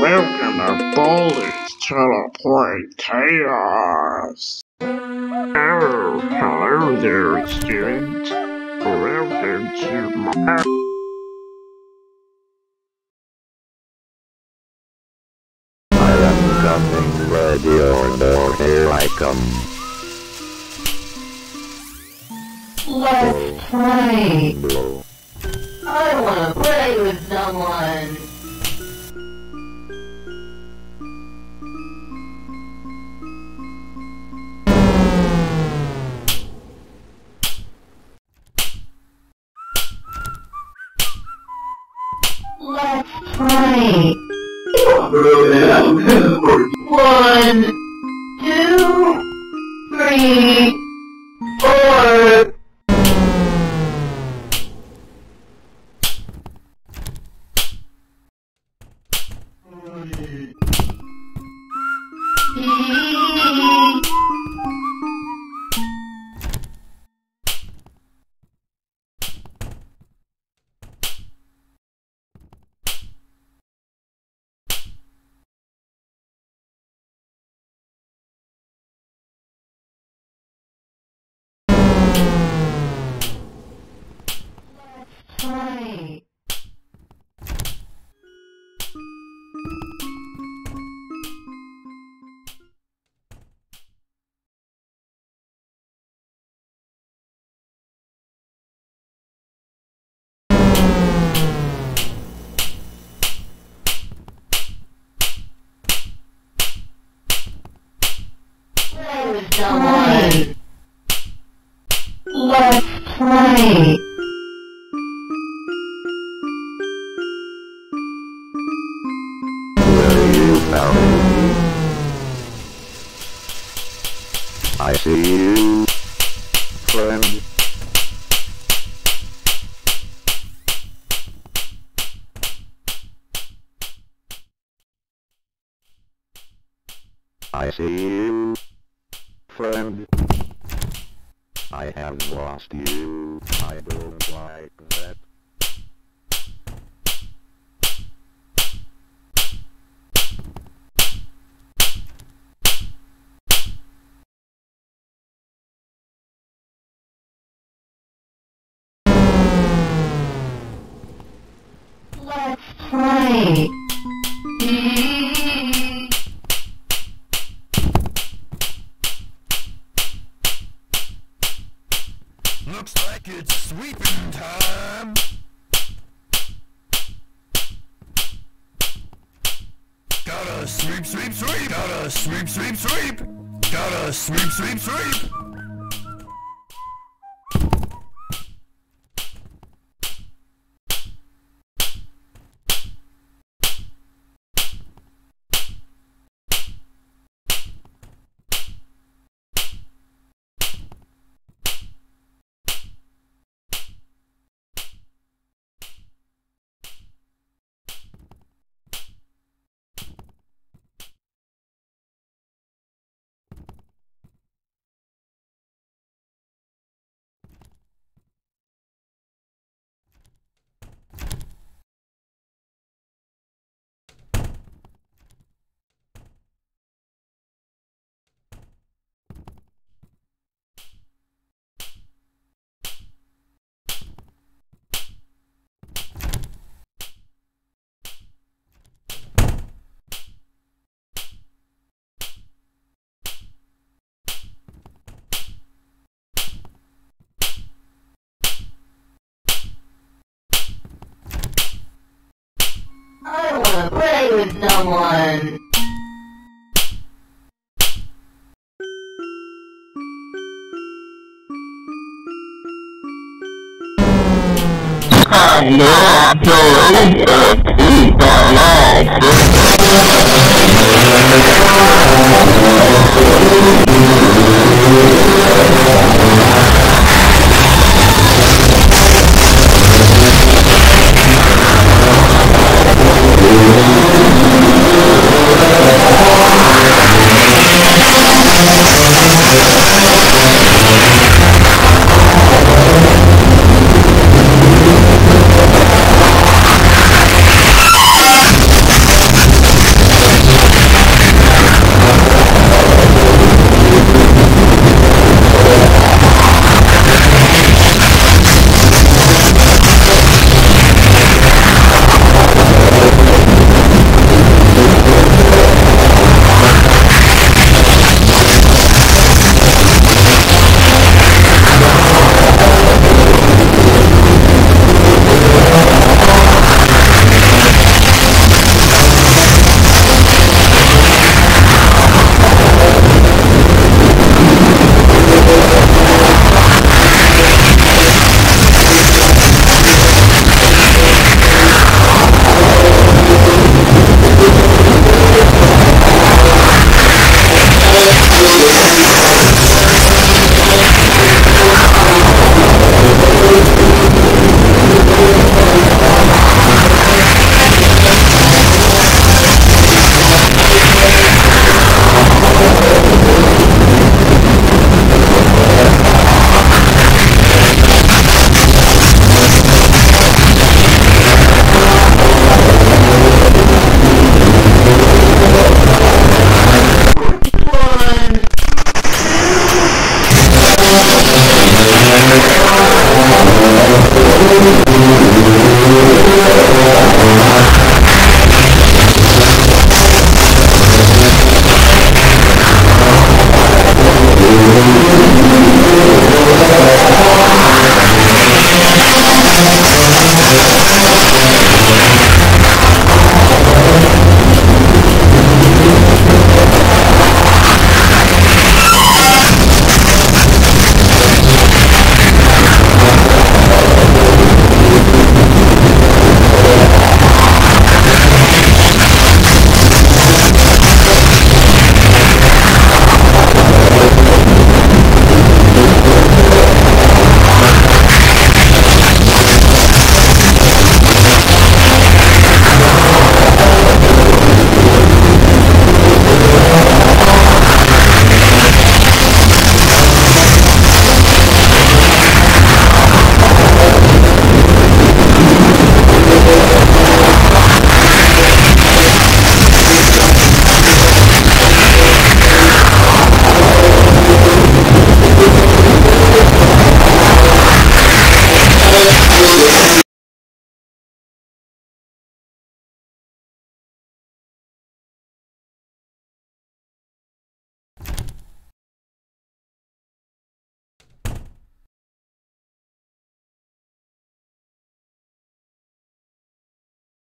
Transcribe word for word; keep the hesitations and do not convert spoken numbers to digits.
Welcome to Baldi's Teleport Chaos. Oh, hello there, student. Welcome to my... I am coming, ready or no, here I come. Let's play. Blow. I wanna play with someone. Let's play. One, two, three, four. Play. Play with someone. Let's play. Found me. I see you, friend. I see you, friend. I have lost you. I don't like that. Let's play. Looks like it's sweeping time. Gotta sweep, sweep, sweep. Gotta sweep, sweep, sweep. Gotta sweep, sweep, sweep. I wanna play with someone. I love to eat the life.